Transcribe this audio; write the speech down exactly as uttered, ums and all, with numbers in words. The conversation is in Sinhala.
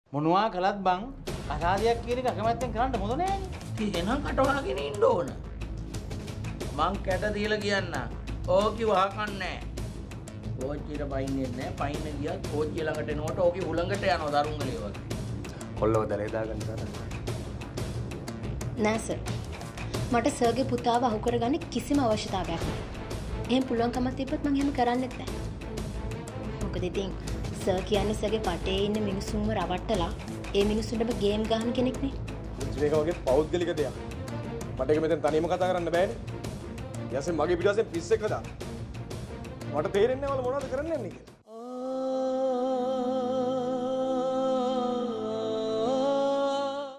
මොනවා කළත් බං කසාදියක් කියන එක අකමැත්තෙන් කරන්න හොඳ නෑනේ. එහෙනම් කටවහගෙන ඉන්න ඕන. මං කැට දීලා කියන්න. ඕකි වහකන්නේ නෑ. කෝච්චියට පයින්නේ නෑ. පයින්න ගියත් කෝච්චිය ළඟට එනකොට ඕකි උලඟට යනවා දරුංගලේ වගේ. කොල්ලව දැලේ දාගන්න තරම්. නෑ සර්. මට සර්ගේ පුතාව අහු කරගන්න කිසිම අවශ්‍යතාවයක් නෑ. එහෙම පුළුවන් කමක් තිබ්බත් මං එහෙම කරන්නෙත් නෑ. මොකද ඉතින් සර් කියන්නේ සර්ගේ පටේ ඉන්න මිනිස්සුන්ව රවට්ටලා ඒ මිනිස්සුන්ටම ගේම් ගහන කෙනෙක් නේ. මේක වගේ පෞද්ගලික දෙයක්. මට ඒක මෙතෙන් තනියම කතා කරන්න බෑනේ. ඊයසේ මගේ පිටාසෙන් පිස්සෙක් හදා. මට තේරෙන්නේ නැහැ වල මොනවද කරන්න යන්නේ කියලා.